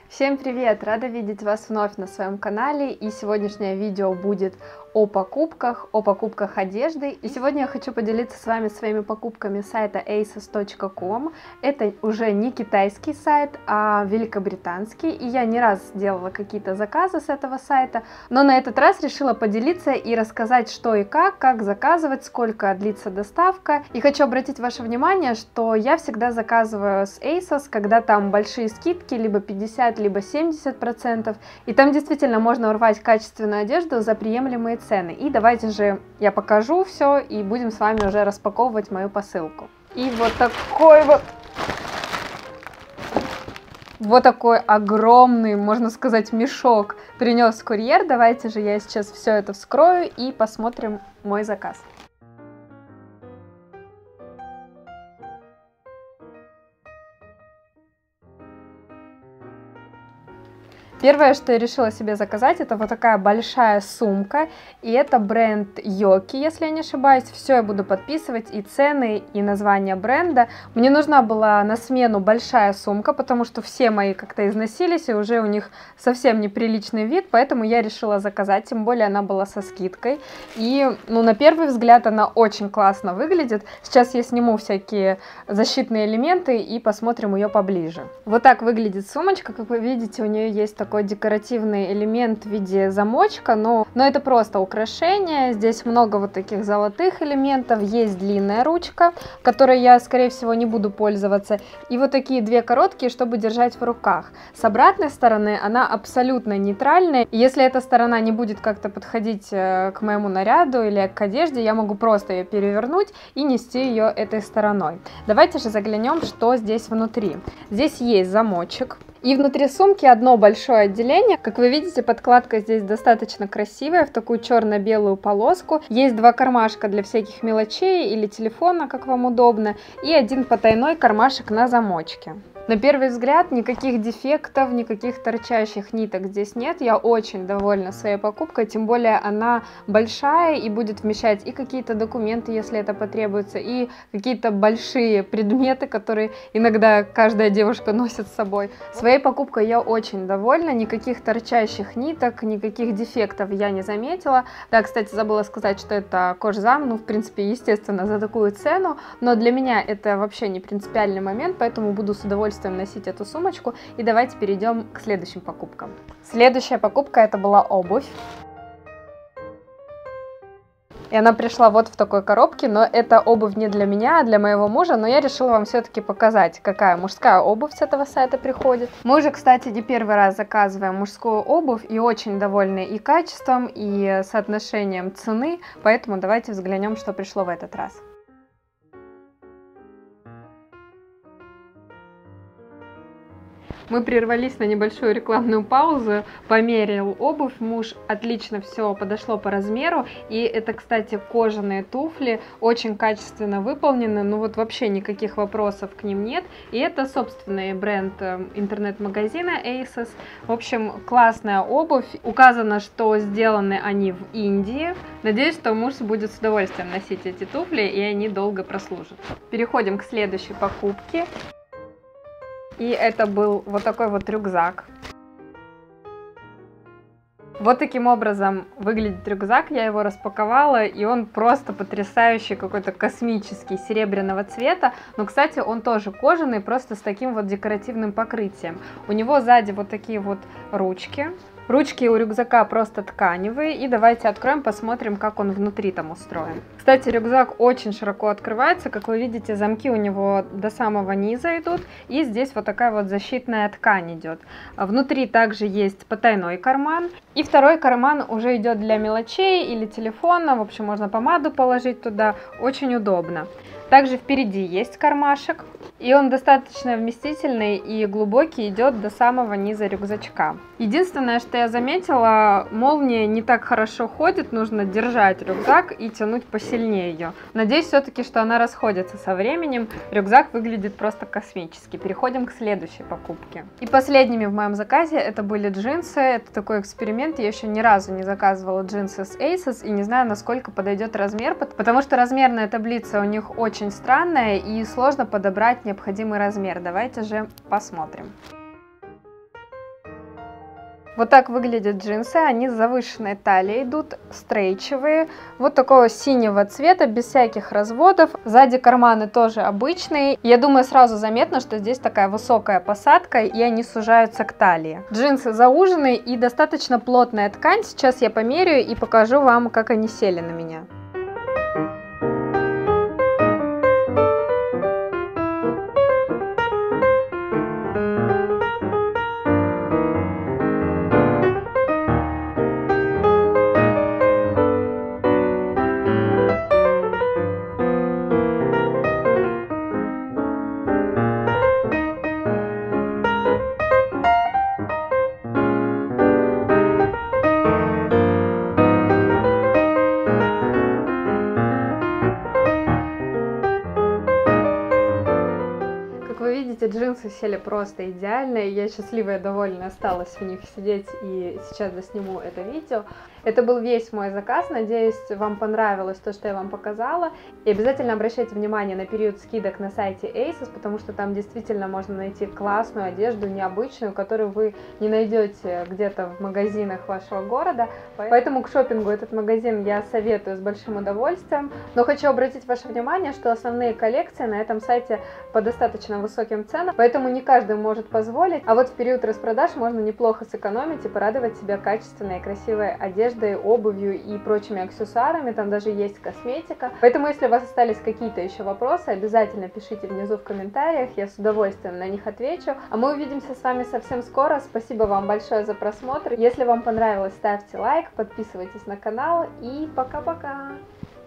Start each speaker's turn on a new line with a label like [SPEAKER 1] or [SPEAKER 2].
[SPEAKER 1] Всем привет! Рада видеть вас вновь на своем канале, и сегодняшнее видео будет о покупках одежды. И сегодня я хочу поделиться с вами своими покупками с сайта asos.com. Это уже не китайский сайт, а великобританский, и я не раз делала какие-то заказы с этого сайта, но на этот раз решила поделиться и рассказать, что и как заказывать, сколько длится доставка. И хочу обратить ваше внимание, что я всегда заказываю с ASOS, когда там большие скидки, либо 50, либо 70%, и там действительно можно урвать качественную одежду за приемлемые цены. И давайте же я покажу все, и будем с вами уже распаковывать мою посылку. И вот такой огромный, можно сказать, мешок принес курьер. Давайте же я сейчас все это вскрою и посмотрим мой заказ. Первое, что я решила себе заказать, это вот такая большая сумка, и это бренд Yoki, если я не ошибаюсь. Все я буду подписывать, и цены, и название бренда. Мне нужна была на смену большая сумка, потому что все мои как-то износились, и уже у них совсем неприличный вид, поэтому я решила заказать, тем более она была со скидкой. И, на первый взгляд она очень классно выглядит. Сейчас я сниму всякие защитные элементы и посмотрим ее поближе. Вот так выглядит сумочка, как вы видите, у нее есть такой декоративный элемент в виде замочка, но это просто украшение. Здесь много вот таких золотых элементов, есть длинная ручка, которой я, скорее всего, не буду пользоваться, и вот такие две короткие, чтобы держать в руках. С обратной стороны она абсолютно нейтральная, и если эта сторона не будет как-то подходить к моему наряду или к одежде, я могу просто ее перевернуть и нести ее этой стороной. Давайте же заглянем, что здесь внутри. Здесь есть замочек. И внутри сумки одно большое отделение. Как вы видите, подкладка здесь достаточно красивая, в такую черно-белую полоску. Есть два кармашка для всяких мелочей или телефона, как вам удобно, и один потайной кармашек на замочке. На первый взгляд никаких дефектов, никаких торчащих ниток здесь нет. Я очень довольна своей покупкой, тем более она большая и будет вмещать и какие-то документы, если это потребуется, и какие-то большие предметы, которые иногда каждая девушка носит с собой. Своей покупкой я очень довольна, никаких торчащих ниток, никаких дефектов я не заметила. Да, кстати, забыла сказать, что это кожзам, в принципе, естественно, за такую цену, но для меня это вообще не принципиальный момент, поэтому буду с удовольствием носить эту сумочку. И давайте перейдем к следующим покупкам. Следующая покупка — это была обувь. И она пришла вот в такой коробке, но это обувь не для меня, а для моего мужа, но я решила вам все-таки показать, какая мужская обувь с этого сайта приходит. Мы уже, кстати, не первый раз заказываем мужскую обувь и очень довольны и качеством, и соотношением цены, поэтому давайте взглянем, что пришло в этот раз. Мы прервались на небольшую рекламную паузу, померил обувь, муж отлично все подошло по размеру, и это, кстати, кожаные туфли, очень качественно выполнены, вообще никаких вопросов к ним нет, и это собственный бренд интернет-магазина ASOS. В общем, классная обувь, указано, что сделаны они в Индии. Надеюсь, что муж будет с удовольствием носить эти туфли, и они долго прослужат. Переходим к следующей покупке. И это был вот такой вот рюкзак. Вот таким образом выглядит рюкзак, я его распаковала, и он просто потрясающий, какой-то космический, серебряного цвета. Но, кстати, он тоже кожаный, просто с таким вот декоративным покрытием. У него сзади вот такие вот ручки. Ручки у рюкзака просто тканевые, и давайте откроем, посмотрим, как он внутри там устроен. Кстати, рюкзак очень широко открывается, как вы видите, замки у него до самого низа идут, и здесь вот такая вот защитная ткань идет. Внутри также есть потайной карман, и второй карман уже идет для мелочей или телефона, в общем, можно помаду положить туда, очень удобно. Также впереди есть кармашек, и он достаточно вместительный и глубокий, идет до самого низа рюкзачка. Единственное, что я заметила, молния не так хорошо ходит, нужно держать рюкзак и тянуть посильнее ее. Надеюсь все-таки, что она расходится со временем. Рюкзак выглядит просто космически. Переходим к следующей покупке. И последними в моем заказе это были джинсы. Это такой эксперимент, я еще ни разу не заказывала джинсы с ASOS и не знаю, насколько подойдет размер, потому что размерная таблица у них очень странная и сложно подобрать необходимый размер. Давайте же посмотрим. Вот так выглядят джинсы, они с завышенной талией идут, стрейчевые, вот такого синего цвета, без всяких разводов. Сзади карманы тоже обычные. Я думаю, сразу заметно, что здесь такая высокая посадка, и они сужаются к талии. Джинсы зауженные и достаточно плотная ткань. Сейчас я померяю и покажу вам, как они сели на меня. Видите, джинсы сели просто идеально, и я счастливая и довольна осталась в них сидеть, и сейчас засниму это видео. Это был весь мой заказ, надеюсь, вам понравилось то, что я вам показала. И обязательно обращайте внимание на период скидок на сайте ASOS, потому что там действительно можно найти классную одежду, необычную, которую вы не найдете где-то в магазинах вашего города. Поэтому к шопингу этот магазин я советую с большим удовольствием. Но хочу обратить ваше внимание, что основные коллекции на этом сайте по достаточно высоким ценам, поэтому не каждый может позволить. А вот в период распродаж можно неплохо сэкономить и порадовать себя качественной и красивой одеждой, обувью и прочими аксессуарами. Там даже есть косметика. Поэтому, если у вас остались какие-то еще вопросы, обязательно пишите внизу в комментариях, я с удовольствием на них отвечу. А мы увидимся с вами совсем скоро. Спасибо вам большое за просмотр. Если вам понравилось, ставьте лайк, подписывайтесь на канал и пока-пока!